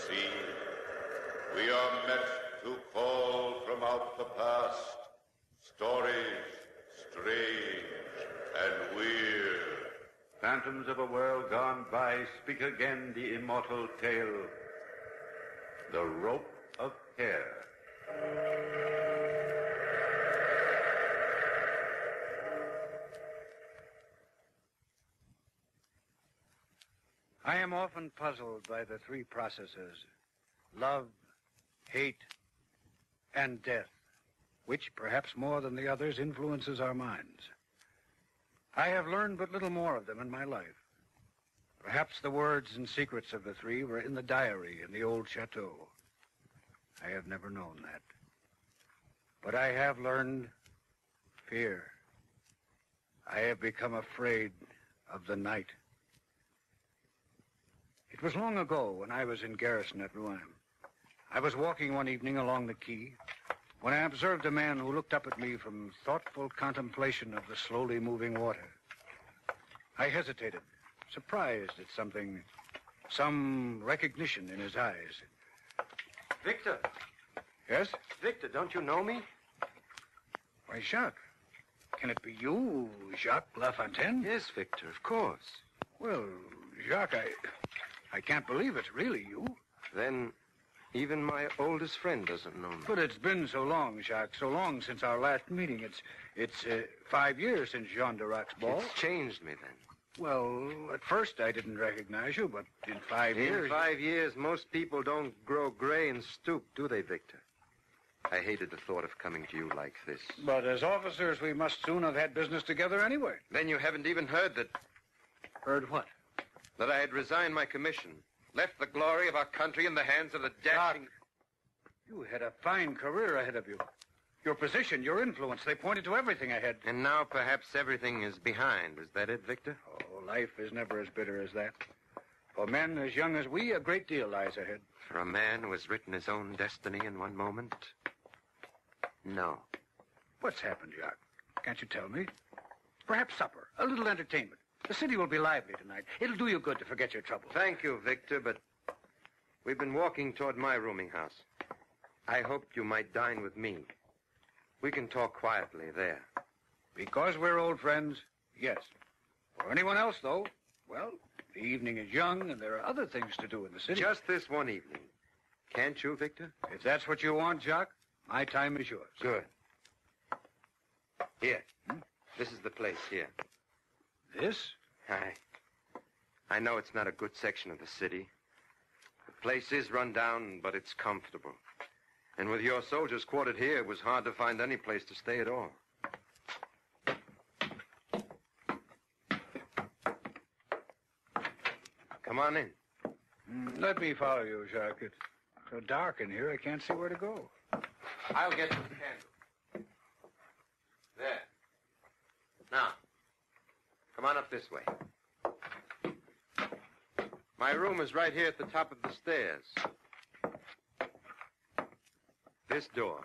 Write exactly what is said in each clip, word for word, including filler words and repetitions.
see, we are meant to call from out the past stories strange and weird. Phantoms of a world gone by speak again the immortal tale, the rope of care. I am often puzzled by the three processes, love, hate, and death, which, perhaps more than the others, influences our minds. I have learned but little more of them in my life. Perhaps the words and secrets of the three were in the diary in the old chateau. I have never known that. But I have learned fear. I have become afraid of the night. It was long ago when I was in garrison at Rouen. I was walking one evening along the quay when I observed a man who looked up at me from thoughtful contemplation of the slowly moving water. I hesitated, surprised at something, some recognition in his eyes. Victor. Yes? Victor, don't you know me? Why, Jacques. Can it be you, Jacques Lafontaine? Yes, Victor, of course. Well, Jacques, I... I can't believe it's really you. Then even my oldest friend doesn't know me. But it's been so long, Jacques, so long since our last meeting. It's it's uh, five years since Jean d'Arac's ball. It's changed me then. Well, at first I didn't recognize you, but in five in years... In five years, most people don't grow gray and stoop, do they, Victor? I hated the thought of coming to you like this. But as officers, we must soon have had business together anyway. Then you haven't even heard that... Heard what? That I had resigned my commission, left the glory of our country in the hands of the dashing... Doc, you had a fine career ahead of you. Your position, your influence, they pointed to everything ahead. And now perhaps everything is behind. Is that it, Victor? Oh, life is never as bitter as that. For men as young as we, a great deal lies ahead. For a man who has written his own destiny in one moment? No. What's happened, Jacques? Can't you tell me? Perhaps supper, a little entertainment. The city will be lively tonight. It'll do you good to forget your trouble. Thank you, Victor, but we've been walking toward my rooming house. I hoped you might dine with me. We can talk quietly there. Because we're old friends, yes. For anyone else, though, well, the evening is young and there are other things to do in the city. Just this one evening. Can't you, Victor? If that's what you want, Jacques, my time is yours. Good. Here. Hmm? This is the place here. This? I... I know it's not a good section of the city. The place is run down, but it's comfortable. And with your soldiers quartered here, it was hard to find any place to stay at all. Come on in. Mm, let me follow you, Jacques. It's so dark in here, I can't see where to go. I'll get you the candle. There. Now, come on up this way. My room is right here at the top of the stairs. This door.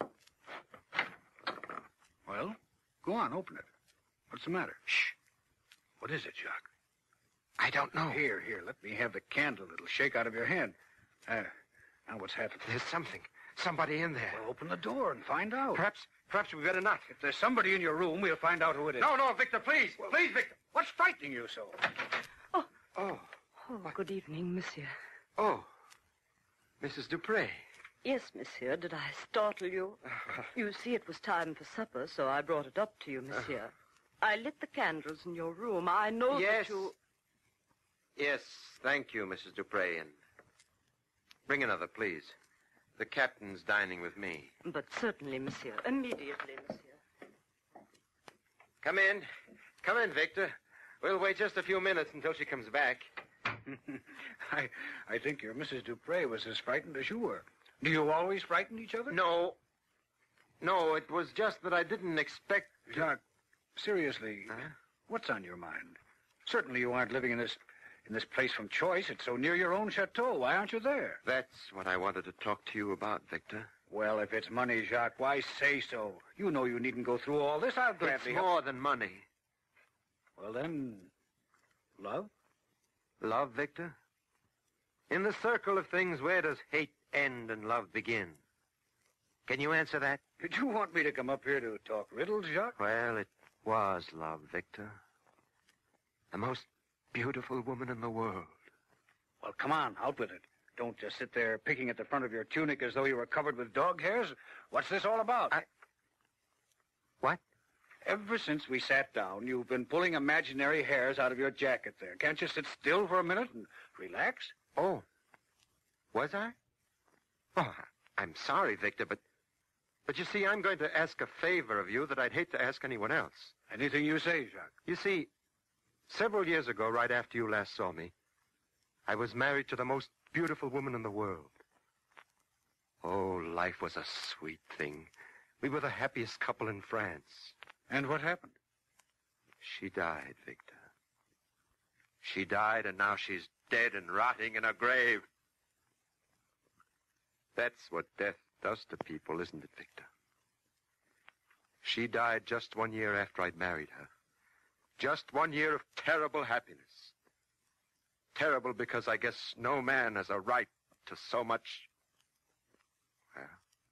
Well, go on, open it. What's the matter? Shh. What is it, Jacques? I don't know. Here, here, let me have the candle. It'll shake out of your hand. Uh, now what's happened? There's something. Somebody in there. Well, open the door and find out. Perhaps, perhaps we better not. If there's somebody in your room, we'll find out who it is. No, no, Victor, please. Well, please, Victor. What's frightening you so? Oh. Oh. Oh, good evening, monsieur. Oh. Missus Dupre. Yes, monsieur. Did I startle you? You see, it was time for supper, so I brought it up to you, monsieur. Uh, I lit the candles in your room. I know yes. that you... Yes, thank you, Missus Dupre, and bring another, please. The captain's dining with me. But certainly, monsieur. Immediately, monsieur. Come in. Come in, Victor. We'll wait just a few minutes until she comes back. I I think your Missus Dupre was as frightened as you were. Do you always frighten each other? No. No, it was just that I didn't expect... Jacques, seriously, huh? What's on your mind? Certainly you aren't living in this in this place from choice. It's so near your own chateau. Why aren't you there? That's what I wanted to talk to you about, Victor. Well, if it's money, Jacques, why say so? You know you needn't go through all this. I'll gladly... It's more than money. Well, then, love? Love, Victor? In the circle of things, where does hate end and love begin? Can you answer that? Did you want me to come up here to talk riddles, Jacques? Well, it was love, Victor. The most beautiful woman in the world. Well, come on, out with it. Don't just sit there picking at the front of your tunic as though you were covered with dog hairs. What's this all about? I... What? Ever since we sat down, you've been pulling imaginary hairs out of your jacket there. Can't you sit still for a minute and relax? Oh. Was I? Oh, I'm sorry, Victor, but... But you see, I'm going to ask a favor of you that I'd hate to ask anyone else. Anything you say, Jacques. You see, several years ago, right after you last saw me, I was married to the most beautiful woman in the world. Oh, life was a sweet thing. We were the happiest couple in France. And what happened? She died, Victor. She died, and now she's dead and rotting in a grave. That's what death does to people, isn't it, Victor? She died just one year after I'd married her. Just one year of terrible happiness. Terrible because I guess no man has a right to so much... Well,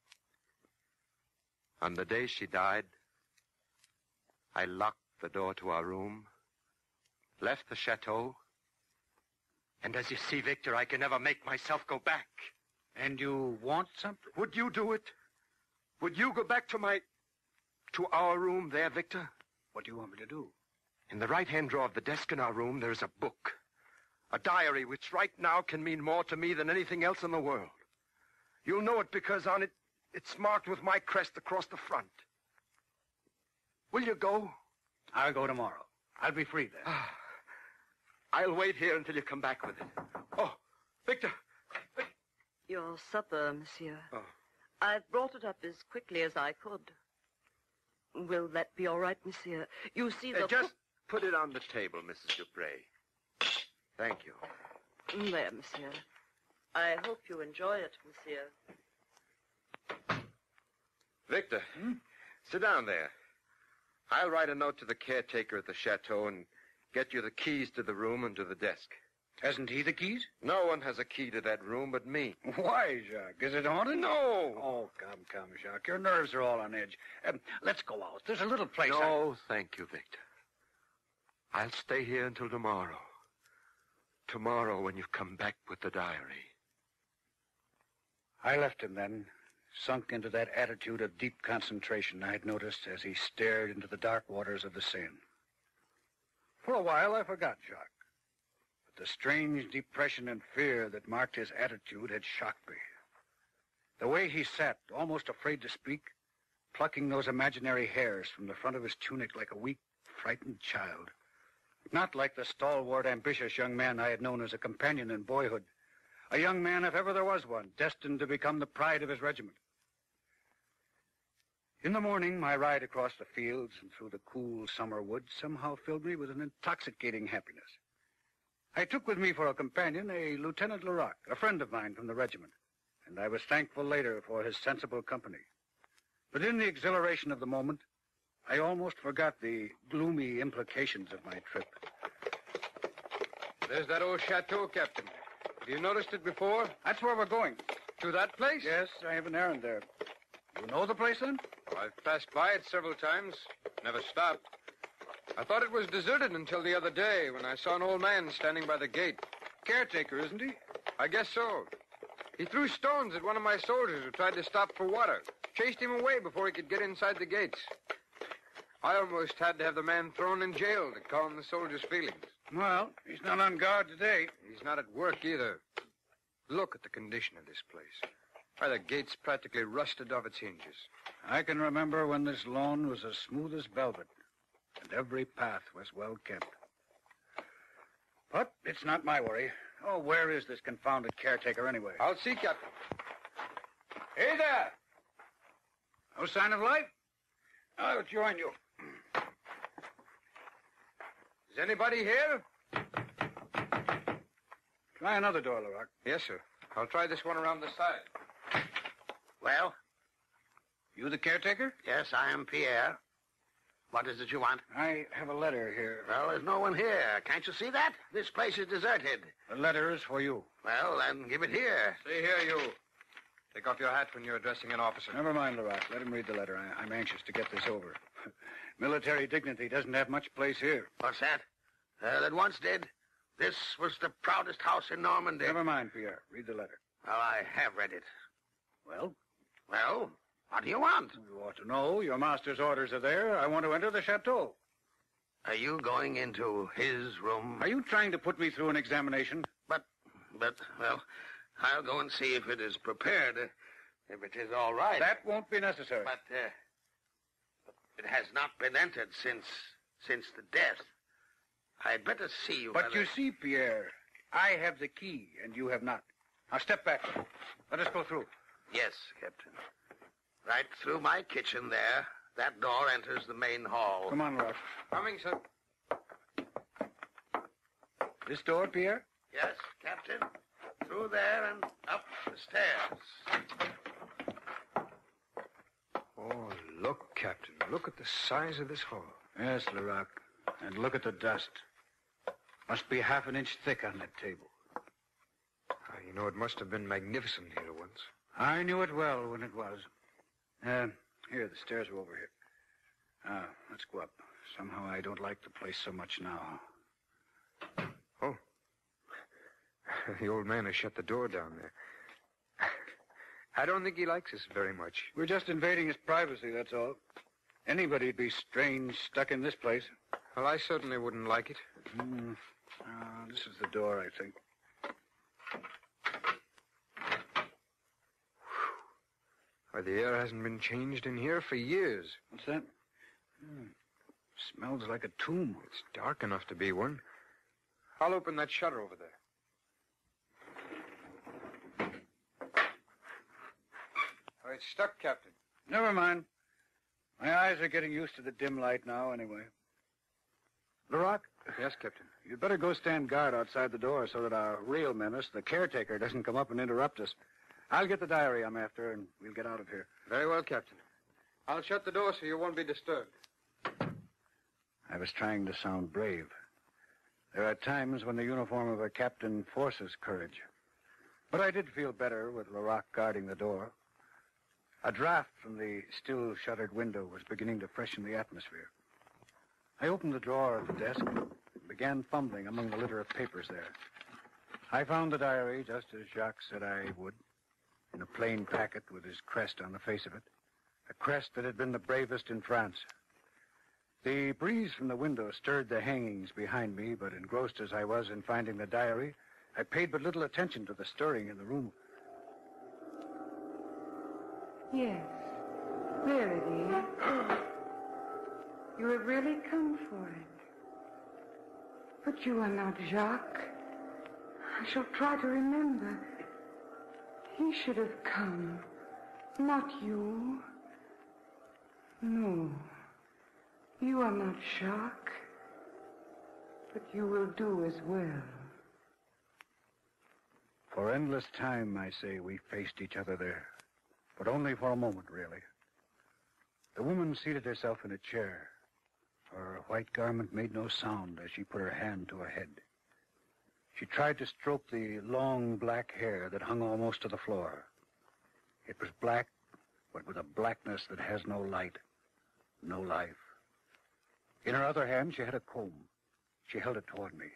on the day she died, I locked the door to our room, left the chateau, and as you see, Victor, I can never make myself go back. And you want something? Would you do it? Would you go back to my... to our room there, Victor? What do you want me to do? In the right-hand drawer of the desk in our room, there is a book. A diary which right now can mean more to me than anything else in the world. You'll know it because on it, it's marked with my crest across the front. Will you go? I'll go tomorrow. I'll be free then. I'll wait here until you come back with it. Oh, Victor. Your supper, monsieur. Oh. I've brought it up as quickly as I could. Will that be all right, monsieur? You see the... Uh, just put it on the table, Missus Dupre. Thank you. There, monsieur. I hope you enjoy it, monsieur. Victor, hmm? Sit down there. I'll write a note to the caretaker at the chateau and get you the keys to the room and to the desk. Hasn't he the keys? No one has a key to that room but me. Why, Jacques? Is it haunted? No. Oh, come, come, Jacques. Your nerves are all on edge. Um, let's go out. There's a little place... No, I... thank you, Victor. I'll stay here until tomorrow. Tomorrow when you've come back with the diary. I left him then, sunk into that attitude of deep concentration I had noticed as he stared into the dark waters of the Seine. For a while, I forgot Jacques. But the strange depression and fear that marked his attitude had shocked me. The way he sat, almost afraid to speak, plucking those imaginary hairs from the front of his tunic like a weak, frightened child. Not like the stalwart, ambitious young man I had known as a companion in boyhood. A young man, if ever there was one, destined to become the pride of his regiment. In the morning, my ride across the fields and through the cool summer woods somehow filled me with an intoxicating happiness. I took with me for a companion a Lieutenant Leroc, a friend of mine from the regiment, and I was thankful later for his sensible company. But in the exhilaration of the moment, I almost forgot the gloomy implications of my trip. There's that old chateau, Captain. Have you noticed it before? That's where we're going. To that place? Yes, I have an errand there. You know the place, then? Well, I've passed by it several times. Never stopped. I thought it was deserted until the other day when I saw an old man standing by the gate. Caretaker, isn't he? I guess so. He threw stones at one of my soldiers who tried to stop for water. Chased him away before he could get inside the gates. I almost had to have the man thrown in jail to calm the soldiers' feelings. Well, he's not on guard today. He's not at work either. Look at the condition of this place. Why, the gate's practically rusted off its hinges. I can remember when this lawn was as smooth as velvet, and every path was well kept. But it's not my worry. Oh, where is this confounded caretaker anyway? I'll see, Captain. Hey there! No sign of life? I'll join you. Is anybody here? Try another door, Leroc. Yes, sir. I'll try this one around the side. Well? You the caretaker? Yes, I am Pierre. What is it you want? I have a letter here. Well, there's no one here. Can't you see that? This place is deserted. The letter is for you. Well, then give it here. See here, you. Take off your hat when you're addressing an officer. Never mind, Laroque. Let him read the letter. I, I'm anxious to get this over. Military dignity doesn't have much place here. What's that? Uh, that once did. This was the proudest house in Normandy. Never mind, Pierre. Read the letter. Well, I have read it. Well? Well, what do you want? You ought to know. Your master's orders are there. I want to enter the chateau. Are you going into his room? Are you trying to put me through an examination? But, but, well, I'll go and see if it is prepared, uh, if it is all right. That won't be necessary. But, uh, it has not been entered since, since the death. I'd better see you. But whether... you see, Pierre, I have the key, and you have not. Now step back. Let us go through. Yes, Captain. Right through my kitchen there. That door enters the main hall. Come on, Rock. Coming, sir. This door, Pierre? Yes, Captain. Through there and up the stairs. Oh, look, Captain. Look at the size of this hall. Yes, Laroque. And look at the dust. Must be half an inch thick on that table. Ah, you know, it must have been magnificent here once. I knew it well when it was. Uh, here, the stairs are over here. Ah, let's go up. Somehow I don't like the place so much now. Oh. The old man has shut the door down there. I don't think he likes us very much. We're just invading his privacy, that's all. Anybody'd be strange stuck in this place. Well, I certainly wouldn't like it. Mm. Uh, this is the door, I think. Why, the air hasn't been changed in here for years. What's that? Mm. Smells like a tomb. It's dark enough to be one. I'll open that shutter over there. Oh, it's stuck, Captain. Never mind. My eyes are getting used to the dim light now, anyway. Laroque? Yes, Captain. You'd better go stand guard outside the door so that our real menace, the caretaker, doesn't come up and interrupt us. I'll get the diary I'm after, and we'll get out of here. Very well, Captain. I'll shut the door so you won't be disturbed. I was trying to sound brave. There are times when the uniform of a captain forces courage. But I did feel better with Laroque guarding the door. A draft from the still-shuttered window was beginning to freshen the atmosphere. I opened the drawer of the desk and began fumbling among the litter of papers there. I found the diary just as Jacques said I would, in a plain packet with his crest on the face of it, a crest that had been the bravest in France. The breeze from the window stirred the hangings behind me, but engrossed as I was in finding the diary, I paid but little attention to the stirring in the room. Yes, there it is. You have really come for it. But you are not Jacques. I shall try to remember. He should have come, not you. No, you are not Jacques, but you will do as well. For endless time, I say, we faced each other there. But only for a moment, really. The woman seated herself in a chair. Her white garment made no sound as she put her hand to her head. She tried to stroke the long black hair that hung almost to the floor. It was black, but with a blackness that has no light, no life. In her other hand, she had a comb. She held it toward me.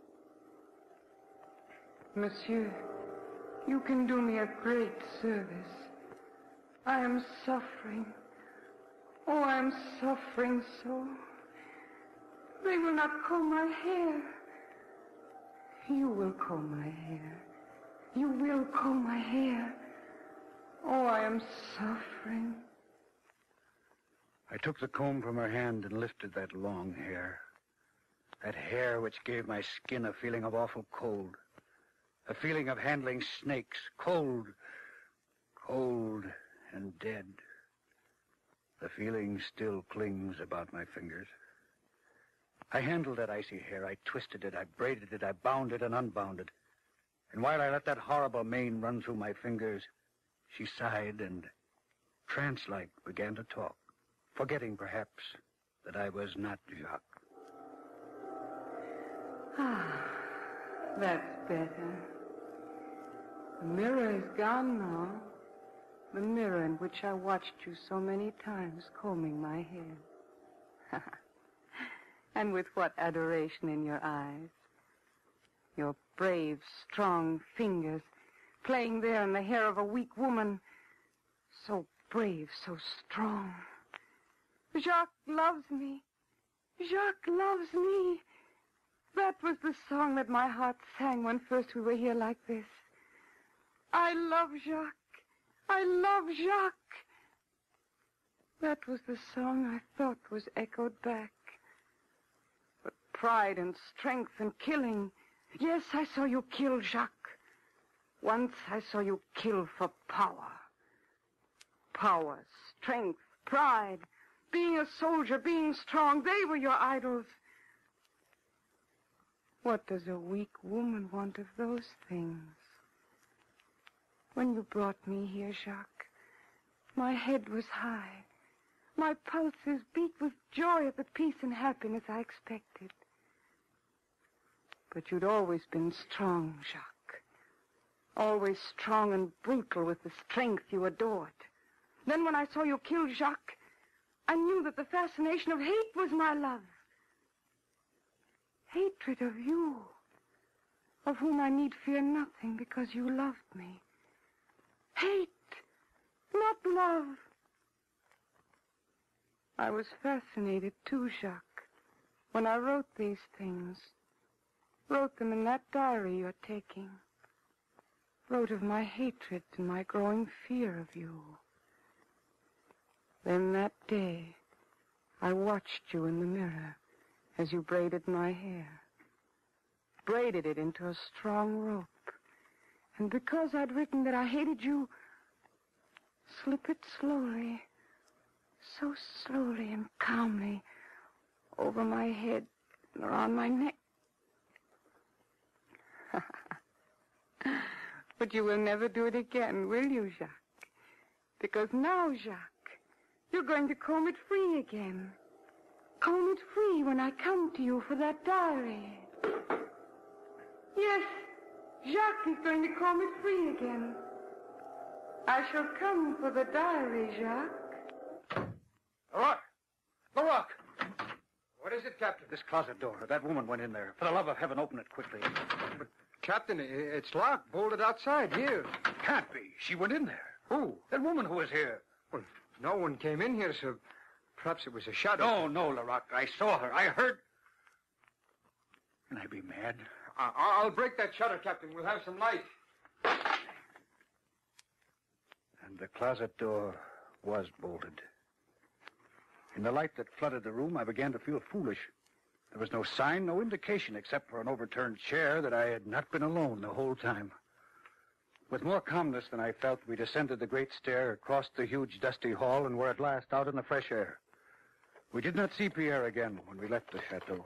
Monsieur, you can do me a great service. I am suffering. Oh, I am suffering so. They will not comb my hair. You will comb my hair. You will comb my hair. Oh, I am suffering. I took the comb from her hand and lifted that long hair. That hair which gave my skin a feeling of awful cold. A feeling of handling snakes. Cold. Cold and dead. The feeling still clings about my fingers. I handled that icy hair. I twisted it. I braided it. I bound it and unbound it. And while I let that horrible mane run through my fingers, she sighed and, trance-like, began to talk, forgetting, perhaps, that I was not Jacques. Ah, That's better. The mirror is gone now. The mirror in which I watched you so many times combing my hair. And with what adoration in your eyes. Your brave, strong fingers playing there in the hair of a weak woman. So brave, so strong. Jacques loves me. Jacques loves me. That was the song that my heart sang when first we were here like this. I love Jacques. I love Jacques. That was the song I thought was echoed back. But pride and strength and killing. Yes, I saw you kill Jacques. Once I saw you kill for power. Power, strength, pride, being a soldier, being strong, they were your idols. What does a weak woman want of those things? When you brought me here, Jacques, my head was high. My pulses beat with joy at the peace and happiness I expected. But you'd always been strong, Jacques. Always strong and brutal with the strength you adored. Then when I saw you kill Jacques, I knew that the fascination of hate was my love. Hatred of you, of whom I need fear nothing because you loved me. Hate, not love. I was fascinated too, Jacques, when I wrote these things. Wrote them in that diary you're taking. Wrote of my hatred and my growing fear of you. Then that day, I watched you in the mirror as you braided my hair. Braided it into a strong rope. And because I'd written that I hated you, slip it slowly, so slowly and calmly, over my head and around my neck. But you will never do it again, will you, Jacques? Because now, Jacques, you're going to comb it free again. Comb it free when I come to you for that diary. Yes, Jacques is going to comb it free again. I shall come for the diary, Jacques. Leroy! Leroy! What is it, Captain? This closet door. That woman went in there. For the love of heaven, open it quickly. But, Captain, it's locked, bolted outside, here. Can't be. She went in there. Who? That woman who was here. Well, no one came in here, so perhaps it was a shadow. No, no, Leroy. I saw her. I heard... Can I be mad? I- I'll break that shutter, Captain. We'll have some light. And the closet door was bolted. In the light that flooded the room, I began to feel foolish. There was no sign, no indication, except for an overturned chair, that I had not been alone the whole time. With more calmness than I felt, we descended the great stair, crossed the huge, dusty hall, and were at last out in the fresh air. We did not see Pierre again when we left the chateau.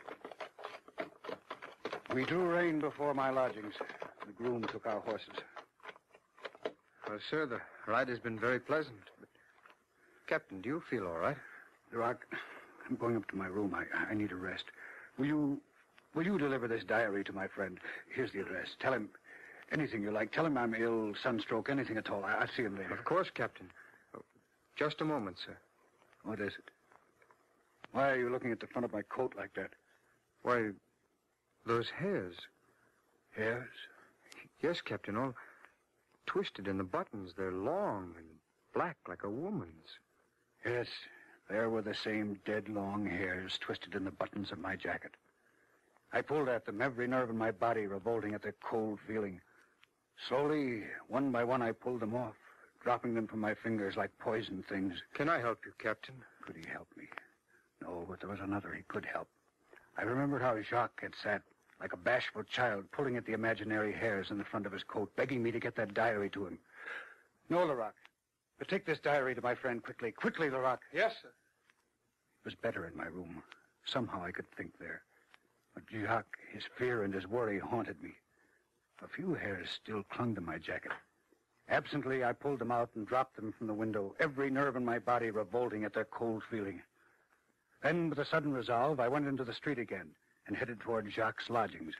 We drew rein before my lodgings. The groom took our horses. Well, sir, the ride has been very pleasant. But, Captain, do you feel all right? Rock, I'm going up to my room. I, I need a rest. Will you, will you deliver this diary to my friend? Here's the address. Tell him anything you like. Tell him I'm ill, sunstroke, anything at all. I, I'll see him later. Of course, Captain. Oh, just a moment, sir. What is it? Why are you looking at the front of my coat like that? Why, those hairs. Hairs? Yes, Captain, all twisted in the buttons. They're long and black like a woman's. Yes, there were the same dead long hairs twisted in the buttons of my jacket. I pulled at them, every nerve in my body revolting at the cold feeling. Slowly, one by one, I pulled them off, dropping them from my fingers like poison things. Can I help you, Captain? Could he help me? No, but there was another he could help. I remembered how Jacques had sat like a bashful child, pulling at the imaginary hairs in the front of his coat, begging me to get that diary to him. No, Leroy. But take this diary to my friend quickly. Quickly, Leroy. Yes, sir. It was better in my room. Somehow I could think there. But Jacques, his fear and his worry haunted me. A few hairs still clung to my jacket. Absently, I pulled them out and dropped them from the window, every nerve in my body revolting at their cold feeling. Then, with a sudden resolve, I went into the street again and headed toward Jacques' lodgings.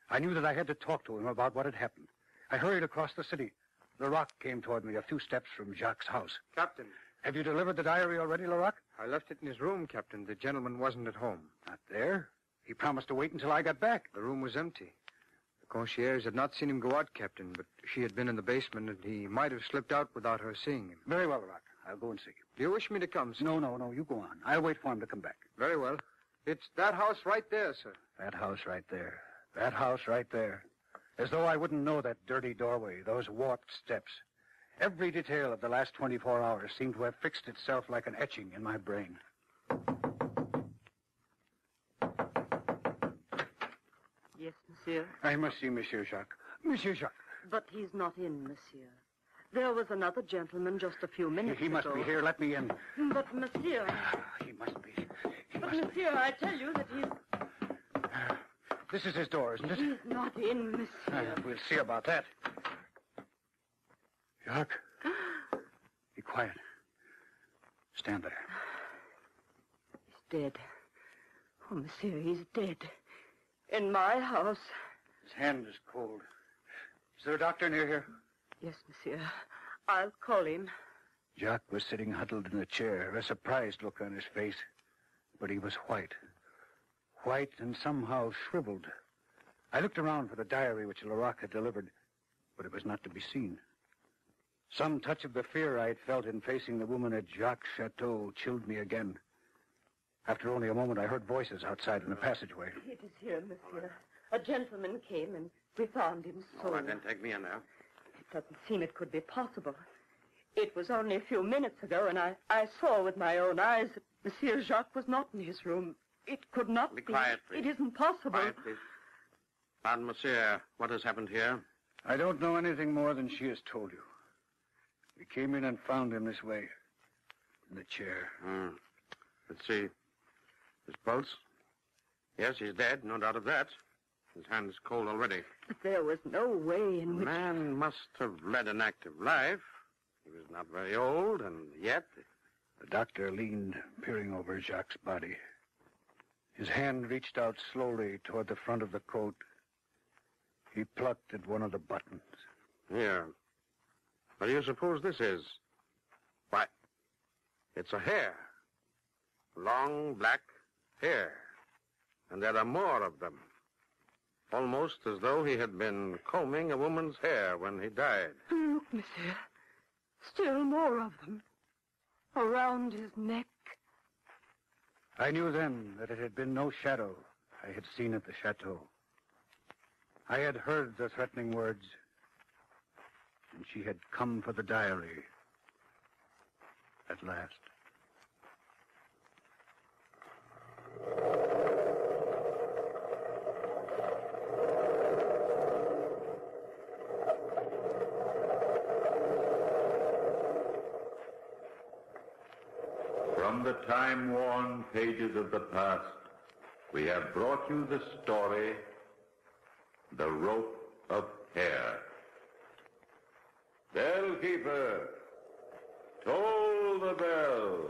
I knew that I had to talk to him about what had happened. I hurried across the city. Leroc came toward me a few steps from Jacques' house. Captain, Have you delivered the diary already, Leroc? I left it in his room, Captain. The gentleman wasn't at home. Not there. He promised to wait until I got back. The room was empty. The concierge had not seen him go out, Captain, but she had been in the basement, and he might have slipped out without her seeing him. Very well, Leroc. I'll go and see him. Do you wish me to come, sir? No, no, no. You go on. I'll wait for him to come back. Very well. It's that house right there, sir. That house right there. That house right there. As though I wouldn't know that dirty doorway, those warped steps. Every detail of the last twenty-four hours seemed to have fixed itself like an etching in my brain. Yes, monsieur. I must see Monsieur Jacques. Monsieur Jacques. But he's not in, monsieur. There was another gentleman just a few minutes He must ago. be here. Let me in. But, monsieur... He must be. He But, must be. monsieur, I tell you that he's... This is his door, isn't it? He's not in, monsieur. Uh, we'll see about that. Jacques. Be quiet. Stand there. He's dead. Oh, monsieur, he's dead. In my house. His hand is cold. Is there a doctor near here? Yes, monsieur. I'll call him. Jacques was sitting huddled in a chair, a surprised look on his face. But he was white. White and somehow shriveled. I looked around for the diary which Leroc had delivered, but it was not to be seen. Some touch of the fear I had felt in facing the woman at Jacques' chateau chilled me again. After only a moment, I heard voices outside in the passageway. It is here, monsieur. A gentleman came and we found him so... All right, then take me in now. It doesn't seem it could be possible. It was only a few minutes ago, and I, I saw with my own eyes that Monsieur Jacques was not in his room. It could not be. Be quiet, please. It isn't possible. Quiet, please. Pardon, monsieur. What has happened here? I don't know anything more than she has told you. We came in and found him this way, in the chair. Hmm. Let's see. His pulse? Yes, he's dead, no doubt of that. His hand is cold already. But there was no way in The which... man must have led an active life. He was not very old, and yet... The doctor leaned, peering over Jacques' body. His hand reached out slowly toward the front of the coat. He plucked at one of the buttons. Here. What do you suppose this is? Why, it's a hair. Long, black hair. And there are more of them. Almost as though he had been combing a woman's hair when he died. Look, monsieur. Still more of them. Around his neck. I knew then that it had been no shadow I had seen at the chateau. I had heard the threatening words, and she had come for the diary at last. From the time-worn pages of the past, we have brought you the story, The Rope of Hair. Bellkeeper, toll the bell.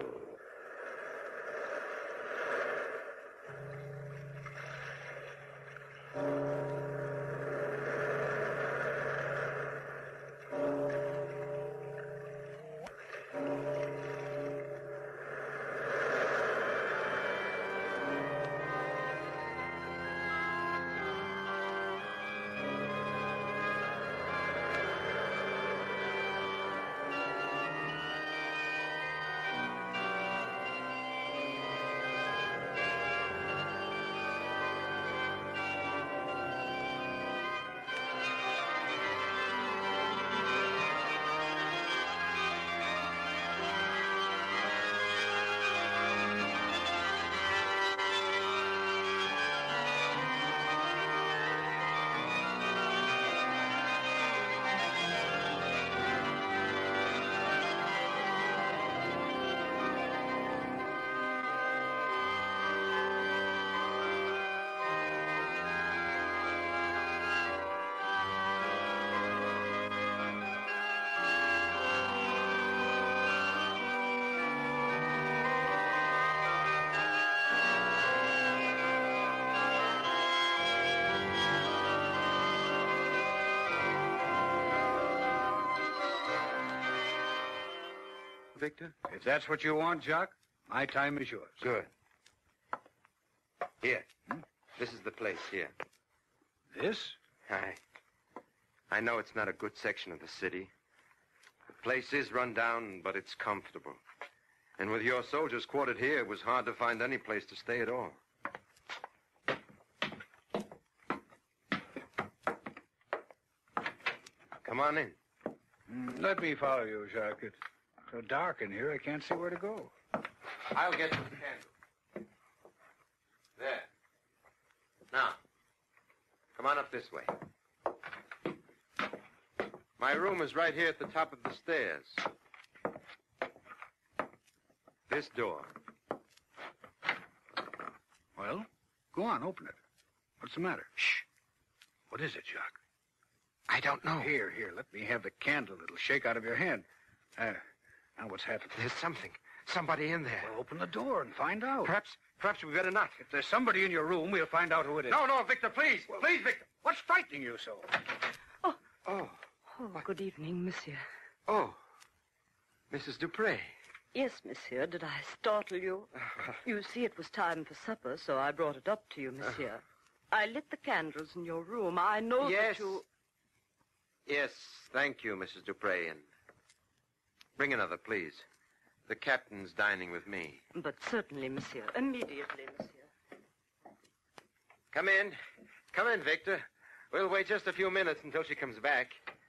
Victor? If that's what you want, Jacques, my time is yours. Good. Here. Hmm? This is the place, here. This? I... I know it's not a good section of the city. The place is run down, but it's comfortable. And with your soldiers quartered here, it was hard to find any place to stay at all. Come on in. Mm, let me follow you, Jacques. It's so dark in here, I can't see where to go. I'll get the candle. There. Now, come on up this way. My room is right here at the top of the stairs. This door. Well, go on, open it. What's the matter? Shh. What is it, Jacques? I don't know. Here, here, let me have the candle. It'll shake out of your hand. Uh, now what's happened? There's something. Somebody in there. Well, open the door and find out. Perhaps, perhaps we better not. If there's somebody in your room, we'll find out who it is. No, no, Victor, please. Well, please, Victor. What's frightening you so? Oh. Oh. Oh, good evening, monsieur. Oh. Missus Dupre. Yes, monsieur. Did I startle you? You see, it was time for supper, so I brought it up to you, monsieur. I lit the candles in your room. I know yes. that you... Yes, thank you, Missus Dupre, and bring another, please. The captain's dining with me. But certainly, monsieur. Immediately, monsieur. Come in. Come in, Victor. We'll wait just a few minutes until she comes back.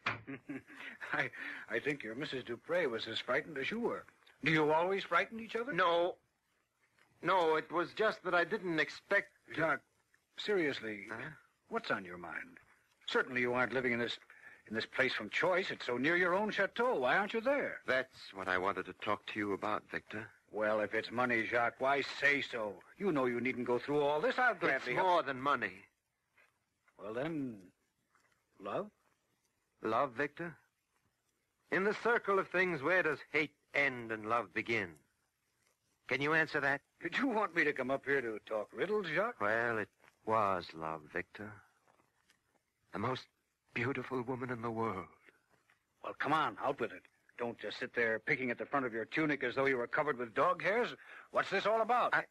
I I think your Missus Dupre was as frightened as you were. Do you always frighten each other? No. No, it was just that I didn't expect... Jacques, seriously, Huh? what's on your mind? Certainly you aren't living in this in this place from choice. It's so near your own chateau. Why aren't you there? That's what I wanted to talk to you about, Victor. Well, if it's money, Jacques, why say so? You know you needn't go through all this. I'll gladly... It's more than money. Well, then, love? Love, Victor? In the circle of things, where does hate end and love begin? Can you answer that? Did you want me to come up here to talk riddles, Jacques? Well, it was love, Victor. The most beautiful woman in the world. Well, come on, out with it. Don't just sit there picking at the front of your tunic as though you were covered with dog hairs. What's this all about? I...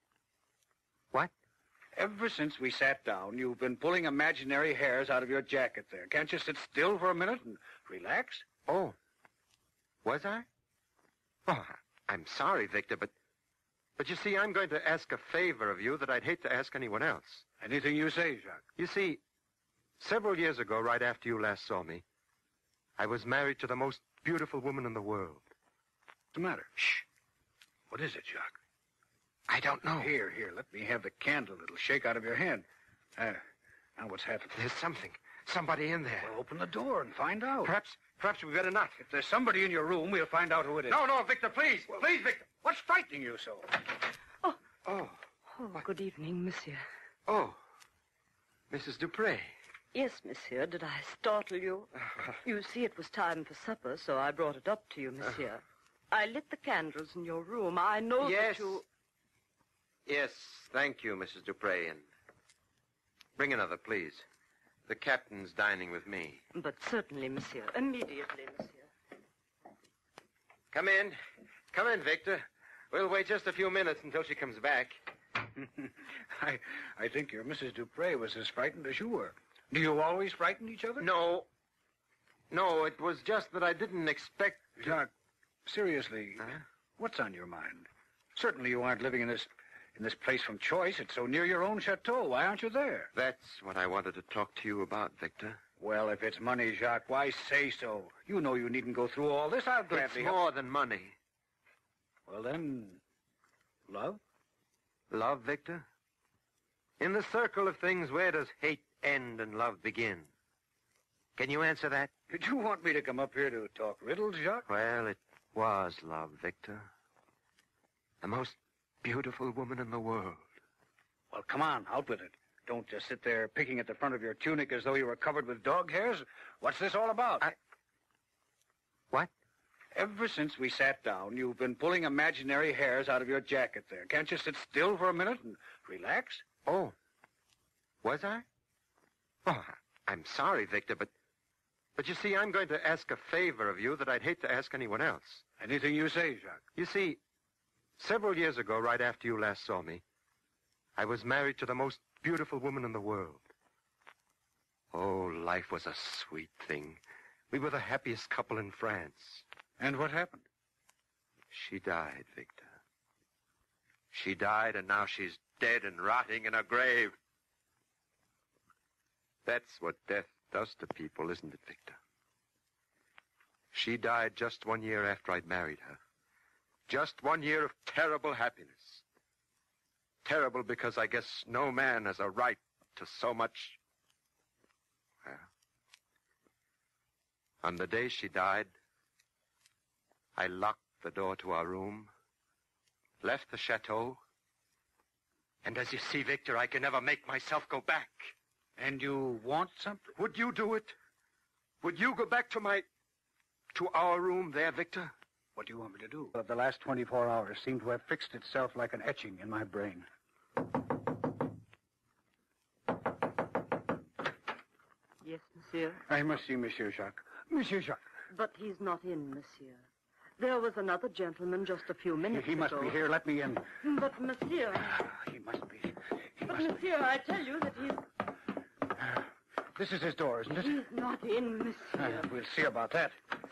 What? Ever since we sat down, you've been pulling imaginary hairs out of your jacket there. Can't you sit still for a minute and relax? Oh. Was I? Oh, I'm sorry, Victor, but... But you see, I'm going to ask a favor of you that I'd hate to ask anyone else. Anything you say, Jacques. You see, several years ago, right after you last saw me, I was married to the most beautiful woman in the world. What's the matter? Shh. What is it, Jacques? I don't know. Here, here, let me have the candle. It'll shake out of your hand. Uh, now what's happened? There's something. Somebody in there. Well, open the door and find out. Perhaps, perhaps we better not. If there's somebody in your room, we'll find out who it is. No, no, Victor, please. Well, please, Victor. What's frightening you so? Oh. Oh. Oh, good evening, monsieur. Oh. Missus Dupre. Yes, monsieur. Did I startle you? You see, it was time for supper, so I brought it up to you, monsieur. I lit the candles in your room. I know yes. that you... Yes, thank you, Missus Dupre, and bring another, please. The captain's dining with me. But certainly, monsieur. Immediately, monsieur. Come in. Come in, Victor. We'll wait just a few minutes until she comes back. I I think your Missus Dupre was as frightened as you were. Do you always frighten each other? No. No, it was just that I didn't expect... Jacques, seriously, Huh? what's on your mind? Certainly you aren't living in this in this place from choice. It's so near your own chateau. Why aren't you there? That's what I wanted to talk to you about, Victor. Well, if it's money, Jacques, why say so? You know you needn't go through all this. I'll gladly... It's more than money. Well, then, love? Love, Victor? In the circle of things, where does hate end and love begin? Can you answer that? Did you want me to come up here to talk riddles, Jacques? Well, it was love, Victor. The most beautiful woman in the world. Well, come on, out with it. Don't just sit there picking at the front of your tunic as though you were covered with dog hairs. What's this all about? I... What? Ever since we sat down, you've been pulling imaginary hairs out of your jacket there. Can't you sit still for a minute and relax? Oh. Was I? Oh, I'm sorry, Victor, but... But you see, I'm going to ask a favor of you that I'd hate to ask anyone else. Anything you say, Jacques. You see, several years ago, right after you last saw me, I was married to the most beautiful woman in the world. Oh, life was a sweet thing. We were the happiest couple in France. And what happened? She died, Victor. She died, and now she's dead and rotting in her grave. That's what death does to people, isn't it, Victor? She died just one year after I'd married her. Just one year of terrible happiness. Terrible because I guess no man has a right to so much. Well, on the day she died, I locked the door to our room, left the chateau, and as you see, Victor, I can never make myself go back. And you want something? Would you do it? Would you go back to my... to our room there, Victor? What do you want me to do? Well, the last twenty-four hours seemed to have fixed itself like an etching in my brain. Yes, monsieur. I must see Monsieur Jacques. Monsieur Jacques. But he's not in, monsieur. There was another gentleman just a few minutes He, he must ago. be here. Let me in. But, monsieur... He must be. He But, must monsieur, I tell you that he's... be. This is his door, isn't it? He's not in, monsieur. Uh, we'll see about that.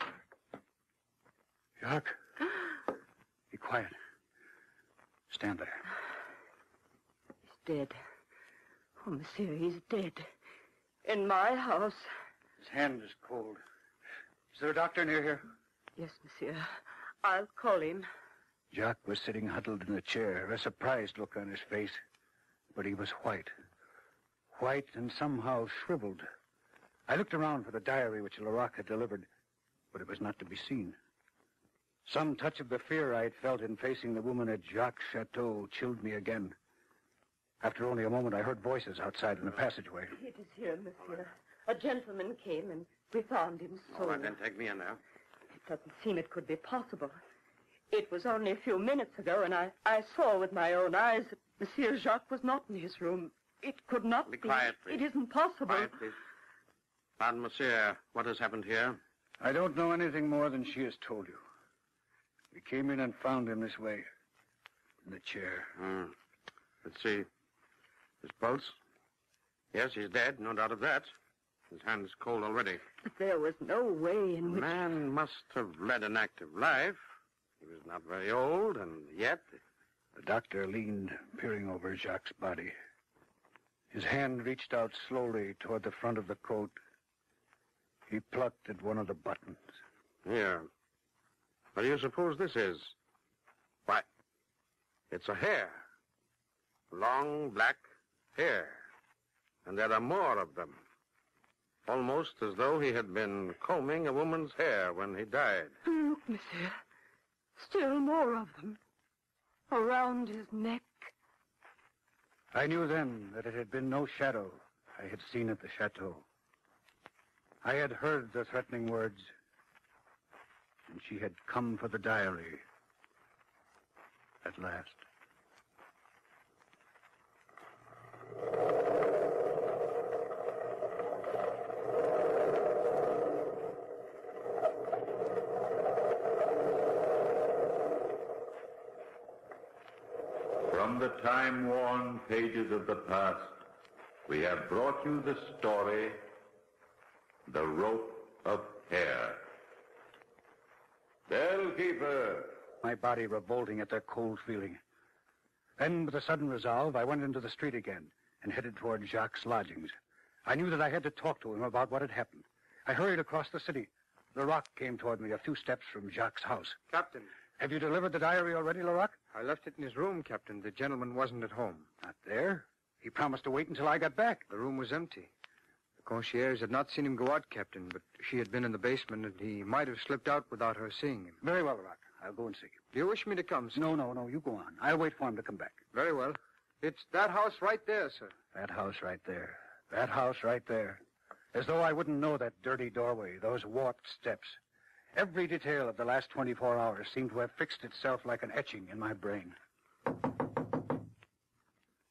Jacques. Be quiet. Stand there. He's dead. Oh, monsieur, he's dead. In my house. His hand is cold. Is there a doctor near here? Yes, monsieur. I'll call him. Jacques was sitting huddled in a chair, a surprised look on his face. But he was white. White and somehow shriveled. I looked around for the diary which Leroc had delivered, but it was not to be seen. Some touch of the fear I had felt in facing the woman at Jacques' chateau chilled me again. After only a moment, I heard voices outside in the passageway. It is here, monsieur. A gentleman came and we found him so... All right, then take me in now. It doesn't seem it could be possible. It was only a few minutes ago, and I, I saw with my own eyes that Monsieur Jacques was not in his room. It could not be. Be quiet, please. It isn't possible. Quiet, please. Pardon, monsieur. What has happened here? I don't know anything more than she has told you. We came in and found him this way, in the chair. Hmm. Let's see. His pulse. Yes, he's dead, no doubt of that. His hand is cold already. But there was no way in The which... man must have led an active life. He was not very old, and yet... The doctor leaned, peering over Jacques' body. His hand reached out slowly toward the front of the coat. He plucked at one of the buttons. Here. What do you suppose this is? Why, it's a hair. Long, black hair. And there are more of them. Almost as though he had been combing a woman's hair when he died. Look, monsieur. Still more of them. Around his neck. I knew then that it had been no shadow I had seen at the chateau. I had heard the threatening words, and she had come for the diary at last. From the time-worn pages of the past, we have brought you the story, The Rope of Hair. Bellkeeper! My body revolting at that cold feeling. Then, with a sudden resolve, I went into the street again and headed toward Jacques' lodgings. I knew that I had to talk to him about what had happened. I hurried across the city. Leroc came toward me a few steps from Jacques' house. Captain, Have you delivered the diary already, Leroc? I left it in his room, Captain. The gentleman wasn't at home. Not there. He promised to wait until I got back. The room was empty. The concierge had not seen him go out, Captain, but she had been in the basement, and he might have slipped out without her seeing him. Very well, Leroc. I'll go and see him. Do you wish me to come, sir? No, no, no. You go on. I'll wait for him to come back. Very well. It's that house right there, sir. That house right there. That house right there. As though I wouldn't know that dirty doorway, those warped steps. Every detail of the last twenty-four hours seemed to have fixed itself like an etching in my brain.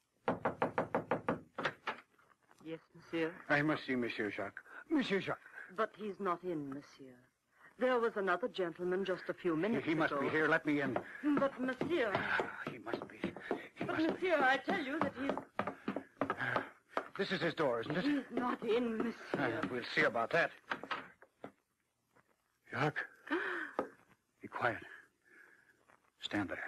Yes, monsieur. I must see Monsieur Jacques. Monsieur Jacques. But he's not in, monsieur. There was another gentleman just a few minutes He, he must ago. be here. Let me in. But, monsieur... He must be. He But, must monsieur, I tell you that he's... be. This is his door, isn't it? He's not in, monsieur. Uh, we'll see about that. Jacques, be quiet. Stand there.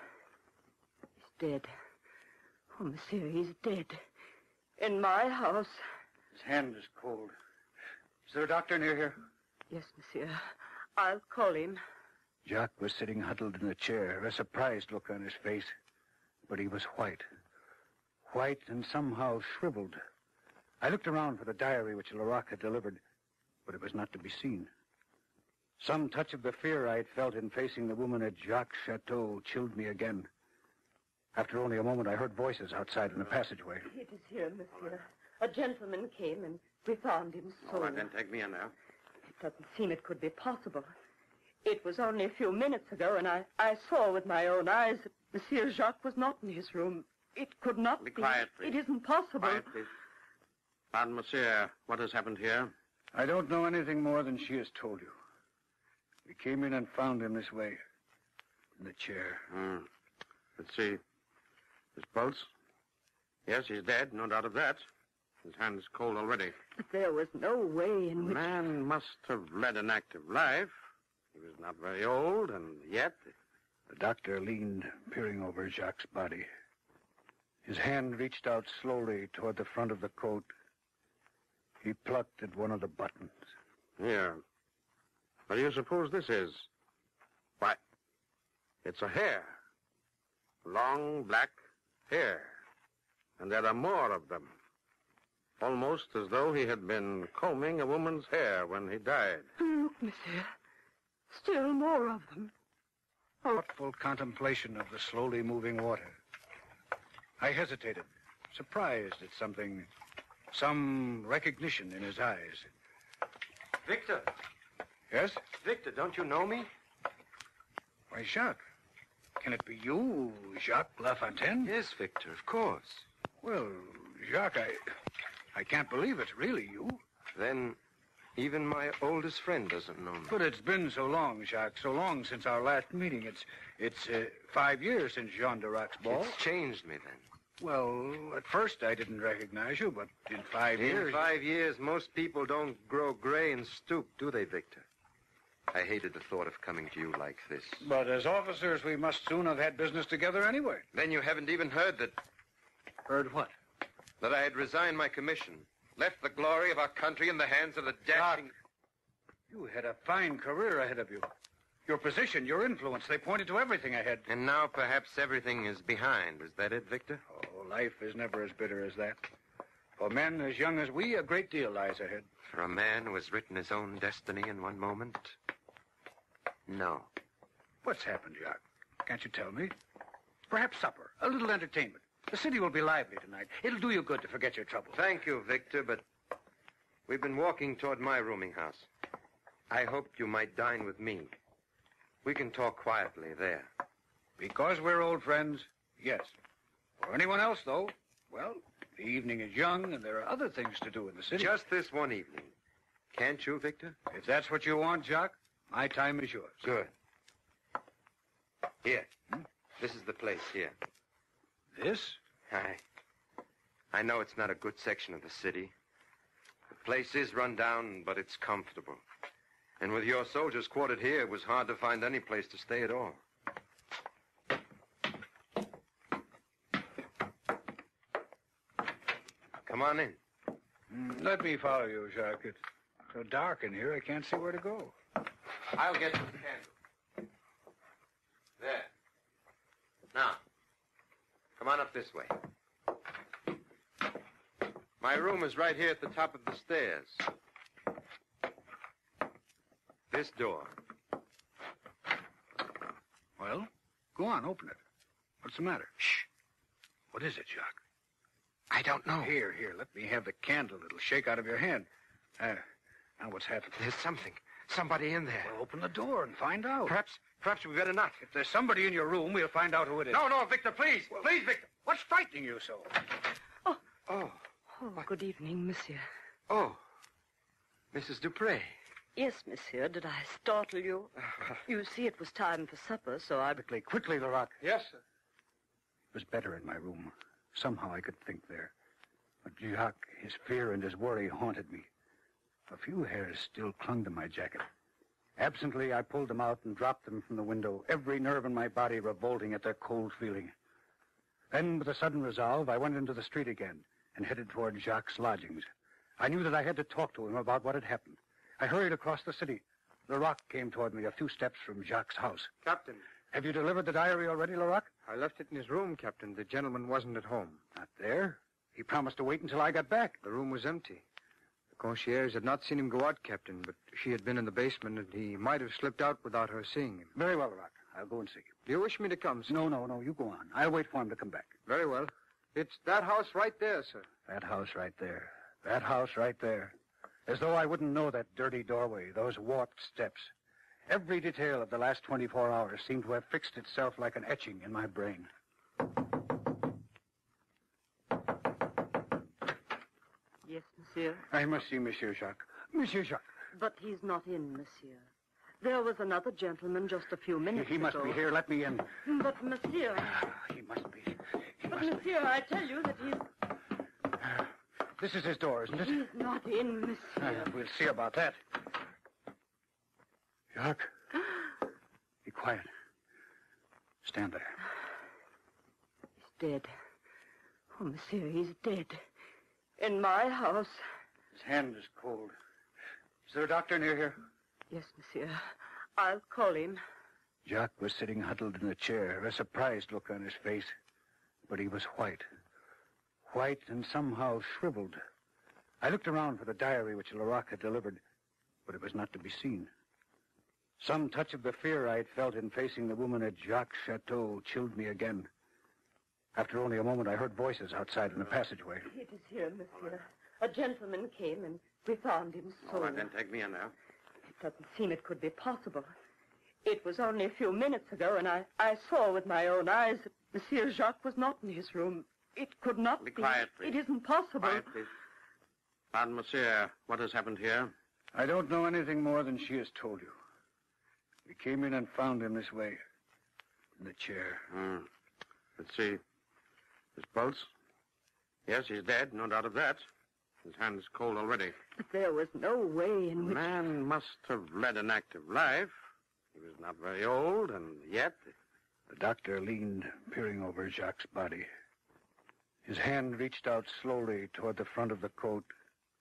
He's dead. Oh, monsieur, he's dead. In my house. His hand is cold. Is there a doctor near here? Yes, monsieur. I'll call him. Jacques was sitting huddled in a chair, a surprised look on his face. But he was white. White and somehow shriveled. I looked around for the diary which Leroc had delivered, but it was not to be seen. Some touch of the fear I had felt in facing the woman at Jacques' chateau chilled me again. After only a moment, I heard voices outside in the passageway. It is here, monsieur. A gentleman came and we found him so... All right, then take me in now. It doesn't seem it could be possible. It was only a few minutes ago, and I, I saw with my own eyes that Monsieur Jacques was not in his room. It could not be. Be quiet, please. It isn't possible. Quiet, please. Pardon, monsieur, what has happened here? I don't know anything more than she has told you. We came in and found him this way, in the chair. Hmm. Let's see. His pulse? Yes, he's dead, no doubt of that. His hand is cold already. But there was no way in The which... man must have led an active life. He was not very old, and yet... The doctor leaned, peering over Jacques' body. His hand reached out slowly toward the front of the coat. He plucked at one of the buttons. Here. What do you suppose this is? Why, it's a hair. Long, black hair. And there are more of them. Almost as though he had been combing a woman's hair when he died. Look, monsieur. Still more of them. Thoughtful contemplation of the slowly moving water. I hesitated, surprised at something, some recognition in his eyes. Victor. Yes? Victor, don't you know me? Why, Jacques. Can it be you, Jacques Lafontaine? Yes, Victor, of course. Well, Jacques, I... I can't believe it's really you. Then even my oldest friend doesn't know me. But it's been so long, Jacques, so long since our last meeting. It's it's uh, five years since Jean Darac's ball. It's changed me then. Well, at first I didn't recognize you, but in five In years... five years, most people don't grow gray and stoop, do they, Victor? I hated the thought of coming to you like this. But as officers, we must soon have had business together anyway. Then you haven't even heard that... Heard what? That I had resigned my commission, left the glory of our country in the hands of the dashing... You had a fine career ahead of you. Your position, your influence, they pointed to everything ahead. And now perhaps everything is behind. Is that it, Victor? Oh, life is never as bitter as that. For men as young as we, a great deal lies ahead. For a man who has written his own destiny in one moment? No. What's happened, Jacques? Can't you tell me? Perhaps supper, a little entertainment. The city will be lively tonight. It'll do you good to forget your troubles. Thank you, Victor, but we've been walking toward my rooming house. I hoped you might dine with me. We can talk quietly there. Because we're old friends, yes. For anyone else, though, well, the evening is young and there are other things to do in the city. Just this one evening. Can't you, Victor? If that's what you want, Jacques, my time is yours. Good. Here. Hmm? This is the place here. This? I... I know it's not a good section of the city. The place is run down, but it's comfortable. And with your soldiers quartered here, it was hard to find any place to stay at all. Come on in. Mm, let me follow you, Jacques. It's so dark in here, I can't see where to go. I'll get you the candle. There. Now, come on up this way. My room is right here at the top of the stairs. This door. Well, go on, open it. What's the matter? Shh. What is it, Jacques? I don't know. Here, here, let me have the candle. It'll shake out of your hand. Uh, now what's happened? There's something. Somebody in there. Well, open the door and find out. Perhaps, perhaps we better not. If there's somebody in your room, we'll find out who it is. No, no, Victor, please. Well, please, Victor. What's frightening you so? Oh. Oh. Oh, good evening, monsieur. Oh. Missus Dupre. Yes, monsieur. Did I startle you? You see, it was time for supper, so I... Quickly, quickly, Leroc. Yes, sir. It was better in my room. Somehow I could think there. But Jacques, his fear and his worry haunted me. A few hairs still clung to my jacket. Absently, I pulled them out and dropped them from the window, every nerve in my body revolting at their cold feeling. Then, with a sudden resolve, I went into the street again and headed toward Jacques' lodgings. I knew that I had to talk to him about what had happened. I hurried across the city. Leroc came toward me a few steps from Jacques' house. Captain, Have you delivered the diary already, Leroc? I left it in his room, Captain. The gentleman wasn't at home. Not there. He promised to wait until I got back. The room was empty. The concierge had not seen him go out, Captain, but she had been in the basement, and he might have slipped out without her seeing him. Very well, Leroc. I'll go and see him. Do you wish me to come, sir? No, no, no. You go on. I'll wait for him to come back. Very well. It's that house right there, sir. That house right there. That house right there. As though I wouldn't know that dirty doorway, those warped steps. Every detail of the last twenty-four hours seemed to have fixed itself like an etching in my brain. Yes, monsieur. I must see Monsieur Jacques. Monsieur Jacques. But he's not in, monsieur. There was another gentleman just a few minutes He, he must ago. be here. Let me in. But, monsieur... He must be. He But, must monsieur, I tell you that he's... be. This is his door, isn't it? He's not in, monsieur. Uh, we'll see about that. Jacques. Be quiet. Stand there. He's dead. Oh, monsieur, he's dead. In my house. His hand is cold. Is there a doctor near here? Yes, monsieur. I'll call him. Jacques was sitting huddled in a chair, a surprised look on his face. But he was white. White and somehow shriveled. I looked around for the diary which Leroc had delivered, but it was not to be seen. Some touch of the fear I had felt in facing the woman at Jacques' chateau chilled me again. After only a moment, I heard voices outside in the passageway. It is here, monsieur. A gentleman came and we found him so... All right, then take me in now. It doesn't seem it could be possible. It was only a few minutes ago, and I, I saw with my own eyes that Monsieur Jacques was not in his room. It could not be. Be quiet, please. It isn't possible. Quiet, please. Pardon, monsieur. What has happened here? I don't know anything more than she has told you. We came in and found him this way, in the chair. Hmm. Let's see. His pulse? Yes, he's dead, no doubt of that. His hand is cold already. But there was no way in The which... man must have led an active life. He was not very old, and yet... The doctor leaned, peering over Jacques' body. His hand reached out slowly toward the front of the coat.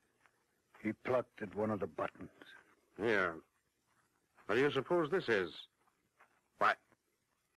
He plucked at one of the buttons. Here. What do you suppose this is?